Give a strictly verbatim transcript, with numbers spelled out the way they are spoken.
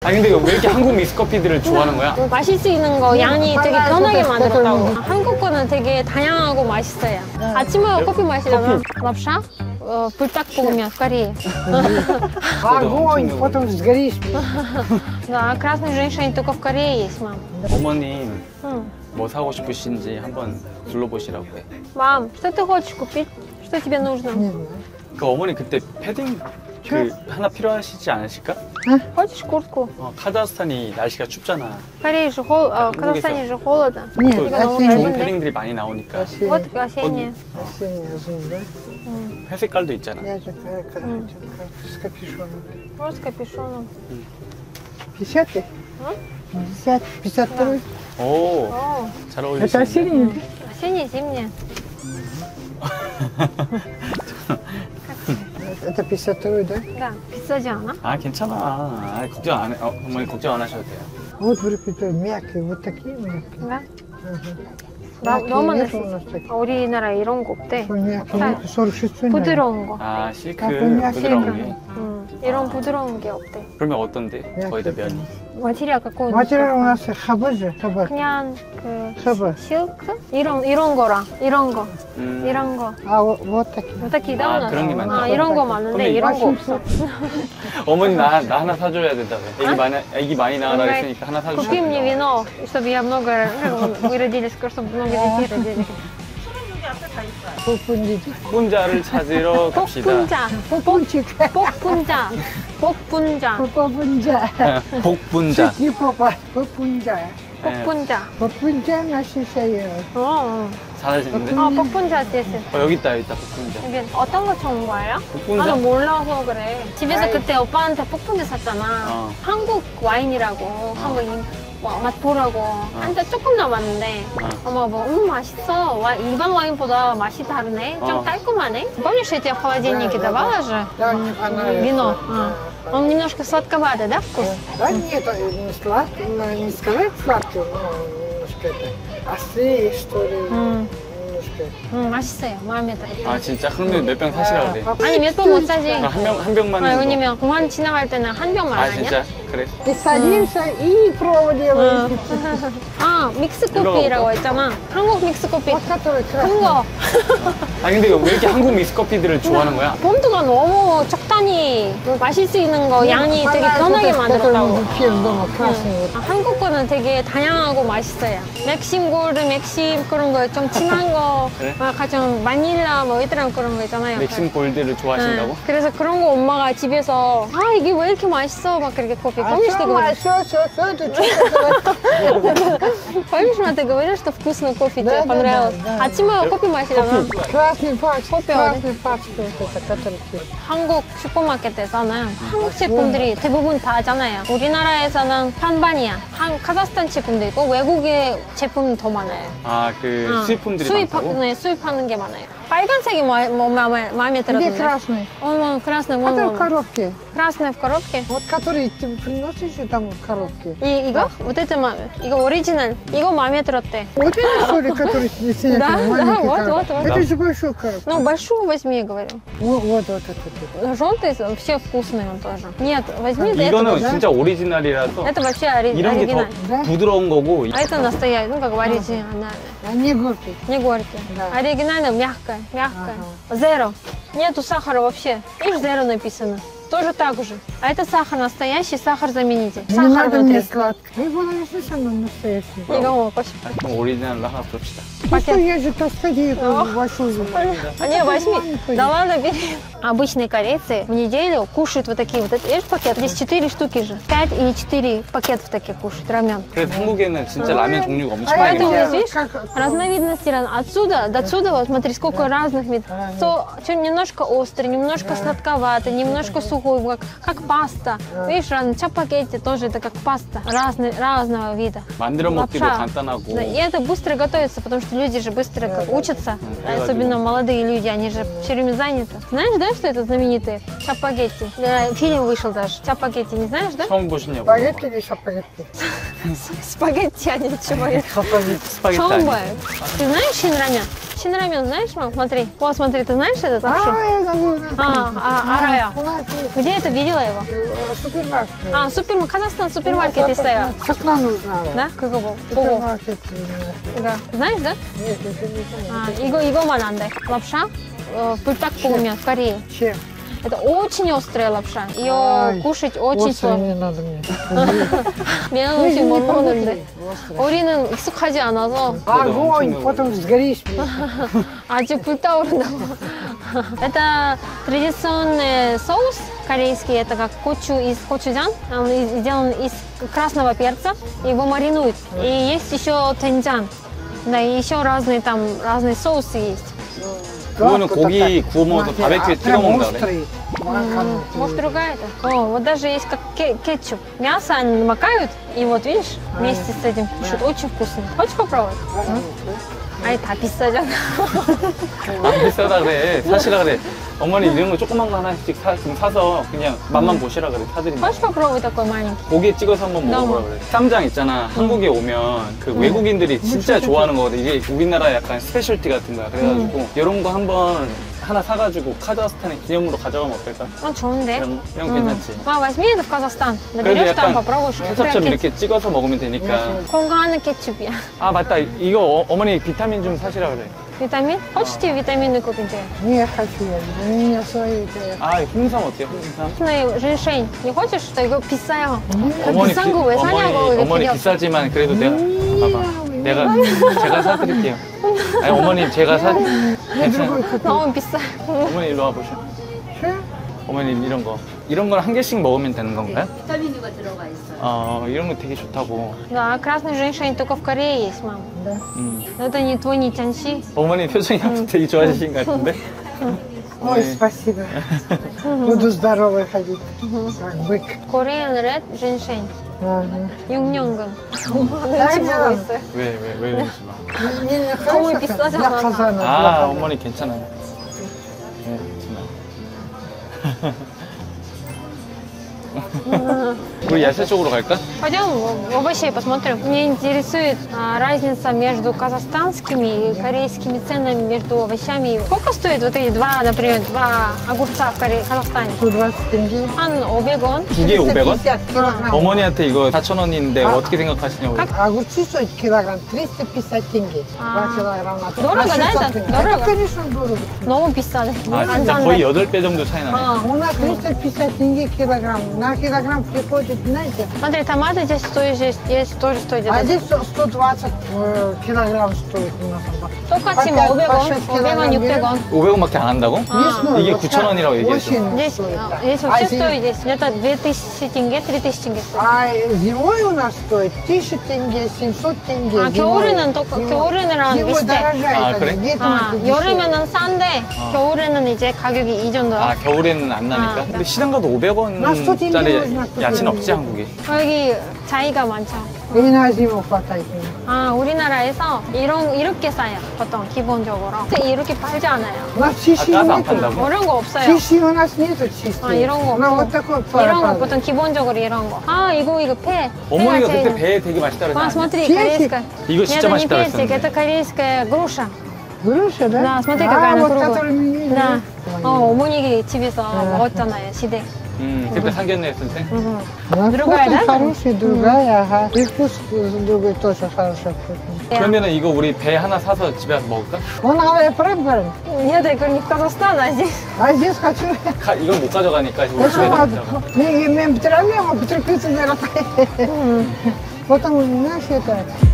아 근데 왜 이렇게 한국 믹스커피들을 좋아하는 거야? 마실 수 있는 거 양이 되게 편하게 만들었다고. 한국 거는 되게 다양하고 맛있어요. 아침에 커피 마시잖아. 랍샤? 어, 불닭볶음면 в Корее. Огонь, потом сгоришь. Да, красной женщине только в Корее есть, мам. 어머님 응. 뭐 사고 싶으신지 한번 둘러보시라고 해. Мам, что ты хочешь купить? Что тебе нужно? 그 어머니 그때 패딩 그 하나 필요하시지 않으실까? Хочешь куртку? 어, 카자흐스탄이 날씨가 춥잖아. В Корее же холодно, а в Казахстане же холодно. Нет, 또 осенний. 좋은 패딩들이 많이 나오니까 Вот осенняя. Осенний озон, да? 회색깔도 있잖아. Я же как- как- с капюшоном. Вот с капюшоном. пятьдесят? пятьдесят, пятьдесят второй. 오, О, 잘 Это 어울리시네. осенний? осенняя, зимняя. Это пятьдесят второй, да? Да, 비싸지 않아? 아 괜찮아. 아, 걱정 안 해. 어, 어머니 걱정 안 하셔도 돼요. Вот брюки мягкие, вот такие мягкие. Да? Да, 너무 нет 맛있어. у нас таких. 우리나라에 이런 거 없대. Мягкие, 다 нет, сорок шесть цена. 부드러운 거. 아 실크 아, 그냥 부드러운 실크. 게. 음, 이런 부드러운 게 없대. 그러면 어떤데? 거의 다 면이. 마테리ал какой? Материал у нас хаба же, хаба. 그냥 그 хаба. 실크? 이런 이런 거랑 이런 거. 음. 이런 거. А вот, вот такие. Вот такие, да, 아, у нас? 그런 게 많다. 아, 이런 거 많은데 그럼 이런 거 없어. 어머니 나, 나 하나 사줘야 된다며. 애기 많이 애기 많이 낳아라 했으니까 하나 Купи 사주셔야 мне 된다고. вино, чтобы я много, вы родились, чтобы много детей родили. Попундики. 혼자를 찾으러 갑시다. 복분자, Попунчик. 복분자, 복분자, Попунджа. 복분자. Чуть не попа. Попунджа. 복분자. Попунджа наши шеи. 어, 잘하시는데? 어, 복분자 됐어. 어, 여기 있다 여기 있다 복분자. 이게 어떤 거 좋은 거예요? 복분자? 나는 몰라서 그래. 집에서 그때 오빠한테 복분자 샀잖아. 어. 한국 와인이라고 한국 인- 와, 맛보라고 한테 조금 남았는데 어. 엄마가 뭐, 음 맛있어. 와, 일반 와인보다 맛이 다르네. 좀 어. 달콤하네. Помнишь, я тебе в холодильнике давала же Да, мне понравилось. вино? А. Он немножко сладковатый, да, вкус? Да нет, не сладкий, ну, не сказать сладкий, но немножко это острее, что ли. 음, Немножко. 음, 맛있어요. 마음에 들어. 아 진짜? 그러면 몇 병 사시라 그래. 아니 몇 병 못 사지. 한 병 한 병만. 아, 정도. 왜냐면 공항 지나갈 때는 한 병만 아 아니야? 진짜? 그래. И садимся, и провод делаем. 아, 믹스 커피라고 했잖아. 한국 믹스 커피 Вот который 큰 красный. 거. 아 근데 왜 이렇게 한국 믹스커피들을 좋아하는 거야? 본드가 너무 적당히 마실 수 있는 거 양이 되게 편하게 만들었다고. Пьем дома красный. вот. 아, 한국 거는 되게 다양하고 맛있어요. 맥심 골드, 맥심 그런 거 좀 진한 거, 그래? 아, 가장 바닐라 뭐 이런 그런 거 있잖아요. 맥심 골드를 좋아하신다고? 응. 그래서 그런 거 엄마가 집에서 아 이게 왜 이렇게 맛있어 막 그렇게 커피. А помнишь, ты что, говоришь? все, все, все, ты что Помнишь, ма, ты говоришь, что вкусный кофе Да, тебе да, понравилось? да, да. 아침에 커피 마시잖아. Красный пачка, Кофе, красный пачка, вот это, который ты. 한국 슈퍼마켓에서는 한국 제품들이 대부분 다 하잖아요. 우리나라에서는 반반이야. 한 카자흐스탄 제품도 있고 외국의 제품이 더 많아요. 아그 어, 수입품들이 수입, 많다고? 네, 수입하는 게 많아요. 빨간색이 뭐, 뭐, 마음에, 마음에 Где 들었는데. красный? 어, красный, вон, Это в вон. коробке. красный в коробке. Вот который ты приносишь там в коробке. 이, 이거? Вот это, ма- 이거 오리지널. 이거 마음에 들었대. Вот это что ли, который сидит Да, в да, маленькой вот, коробке? вот, вот. Это же большой коробка. Ну, большую возьми, говорю. Вот, вот, вот это. Желтый вообще вкусный он тоже. Нет, возьми это. 이거는 Это, 진짜 오리지널이라서 это вообще ори- 이런 게 더 оригинал. Да? 부드러운 거고 А это настоящий, ну, как бы оригинальный. Они горькие. Не горький. Да. Оригинально мягкое, мягкое. Zero. Нету сахара вообще. Видишь, zero написано. Тоже так же. А это сахар настоящий, сахар-заменитель. Не Сахар надо мне внутри. сладкое. Я буду совершенно настоящий. 이거 먹고 싶어. 그럼 오리지널로 하나 봅시다. Ну что, я же таскать эту большую. А не, возьми. маленькую. Да ладно, бери. Обычные корейцы в неделю кушают вот такие вот. Видишь пакет? Здесь четыре штуки же. Пять или четыре пакетов таких кушают, рамен. 그래서 한국에는 진짜 라면 종류가 엄청 А 많이 Поэтому 있어요. здесь, видишь, как- разновидностей раз- отсюда до отсюда, вот смотри, сколько разных видов. То чуть немножко острый, немножко сладковатый, немножко сухой, как, как паста. Видишь, разные чапагетти тоже это как паста разный, разного вида. 만들어 먹기도 Лапша. 간단하고 Да, и это быстро готовится, потому что люди же быстро как учатся, особенно молодые люди, они же все время заняты. Знаешь, да, что это знаменитые чапагетти? Да, фильм вышел даже. Чапагетти, не знаешь, да? 처음 보시냐고. Спагетти или шапагетти? Спагетти, а не чапагетти. 스파게티 처음 아니에요? 봐요. Ты знаешь шинрамен? Очень рамен, знаешь, мам? Смотри. Вот, смотри, ты знаешь этот лапшу? А, я забыла. А, а, Арая. У нас есть Где это видела его? э, супермаркет. А, супермаркет, Казахстан супермаркет стоял. С окна узнала. Да? Как его? Ого. Супермаркет. э, Да. Знаешь, да? Нет, это не знаю. А, 이거, 이거만 안 돼. Лапша, э, 불닭볶음면 в Корее. Чем? Это очень острая лапша. Ее Ай, кушать очень острое сложно. не надо мне. 미안 음식 못 먹는데. 우리는 익숙하지 않아서 Огонь, потом сгоришь. 아주 불타오른다고. Это традиционный соус корейский, это как кочу из кочуджан, он из- сделан из красного перца, его маринуют. И есть еще тенджан, да, и еще разные там, разные соусы есть. 그거는 고기 구워 먹어서 바베큐에 찍어 먹는다 그래. М, Может, другая это? О, вот даже есть как ке- кетчуп. Мясо они макают, и вот видишь, вместе с этим кушают. Очень вкусно. Хочешь попробовать? 아니, 다 비싸잖아. 안 비싸다 그래. 사시라 그래. 어머니 이런 거 조그만 거 하나씩 사, 좀 사서 그냥 맛만 보시라 그래. 사드린다. Хочешь попробовать такой маленький? 고기에 찍어서 한번 먹어보라 너무. 그래. 쌈장 있잖아. 한국에 오면 그 외국인들이 진짜 좋아하는 거거든. 이게 우리나라 약간 스페셜티 같은 거야. 그래가지고 이런 거 한번 하나 사가지고 카자흐스탄에 기념으로 가져가면 어떨까? 어, 좋은데? 이런, 이런 거 괜찮지? 마, возьми это в Казахстан. 그래도 Наберешь там, 약간 попробуешь. 케첩처럼 이렇게 찍어서 먹으면 되니까. 건강한 케첩이야. 아 맞다. 이거 어, 어머니 비타민 좀 사시라 그래. Витамин? Хочешь тебе витамины купить? Не хочу я, у меня свои. э, 아 홍삼 어때요? 홍삼? 나 женьшень. Не хочешь? что 이거 비싸요. 그 어머니, 비싼 비- 거 왜 사냐고. 어머니, 이거 어머니 필요 없어. 비싸지만 그래도 내가 봐봐. 내가 제가 사드릴게요. 아니 어머니 제가 사 괜찮아. 너무 비싸. 어머니 일로 와보셔. Что? 어머니 이런 거 이런 걸 한 개씩 먹으면 되는 건가요? 비타민류가 들어가 있어요. 어 이런 거 되게 좋다고. Да, красный женьшень только в Корее есть, мам. Да. 음. Это не твой, не тяньши. 어머니 표정이 되게 좋아지신 것 같은데. Ой, спасибо. Буду здоровой ходить, как бык. Korean red женьшень. Ага. 육 년근. дай 눈치 мне 보고 вам. 있어요. 왜왜왜 이러지 마. Мне не Ой, хорошо, 비싸잖아. для казана. 아 для 어머니 괜찮아요. 네 괜찮아. 우리 야채 쪽으로 갈까? Пойдем в овощей посмотрим. Мне интересует а, разница между казахстанскими и корейскими ценами между овощами. Сколько стоит вот эти два, например, два огурца в Коре... Казахстане? сто двадцать тенге. 한 오백 원? 두 개에 오백 원? пятьдесят килограмм. 어머니한테 이거 사천 원인데 아. 어떻게 생각하시냐고. Огурцы стоят килограмм триста пятьдесят тенге. А. два килограмма. Дорого, А да, шестьсот это? тенге. Дорого? Это, конечно, дорого. 너무 비싸네. 아 진짜 거의 여덟 배 정도 차이 나네. А, У нас триста пятьдесят тенге килограмм. На килограмм приходит, знаете, смотри, томаты здесь стоят, здесь, здесь тоже стоят а где-то. здесь сто- сто двадцать э, килограмм стоит у нас. 똑같이 по 뭐 пять- 오백 по 원, шесть 오백 원, килограмм 육백 원. 오백 원밖에 안 한다고? Весной 이게 вот 구천 원이라고 так 얘기했어. очень Здесь, стоит, а, да. здесь А вообще зим- стоит здесь где-то две тысячи тенге, три тысячи тенге стоит. А зимой у нас стоит тысяча тенге, семьсот тенге. 아, зимой. 겨울에는 또 Зимой. 겨울에는 зимой 비슷해. дорожает. 아, они. 그래? Летом 아, это дешевле. 여름에는 싼데 겨울에는 이제 가격이 이 정도야. 아 겨울에는 안 나니까. 아. 근데 시장 가도 오백 나 스토 원짜리 땡기는 야채는 스토 없지 한국에. 여기 자이가 많죠. И на зиму хватает. мне. 아, 우리나라에서 이런 이렇게 싸요. 보통 기본적으로. 이렇게 팔지 않아요. У нас чищи 아, 까서 안 нету. 판다고? 이런 거 없어요. Чищи у нас нету чистки. 아, 이런 거 Ну, 없고. вот такой 이런 거 парад. 보통 기본적으로 이런 거. 아, 이거 이거 폐. 어머니가 폐가 그때 제일- 배 되게 맛있다 А, 그랬잖아. смотри, Персик? корейская. 이거 진짜 это не 맛있다 персик, 그랬었는데. это корейская груша. Груша, да? Да, смотри, а, какая она вот круглая. который мы- Да. Ой. 어, 어머니 집에서 먹었잖아요, 시댁. 음 그때 상견례 했을 때. 음. На Другая, вкус да? хороший, другая, ага. И вкус другой тоже хороший. 그러면은 이거 우리 배 하나 사서 집에 와서 먹을까? Он говорит, пробовал. Нет, это не в Казахстан, а здесь. А здесь хочу. 가, 이건 못 가져가니까 이거 Ну, 집에 что надо? 먹자고. Не имеем проблему, потерпится, наверное. Потом, знаешь, это,